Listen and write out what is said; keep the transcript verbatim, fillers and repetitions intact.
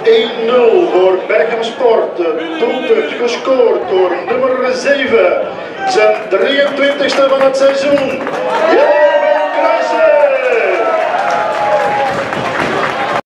één nul voor Berchem Sport. Doelpunt gescoord door nummer zeven. Zijn drieëntwintigste van het seizoen. Ja!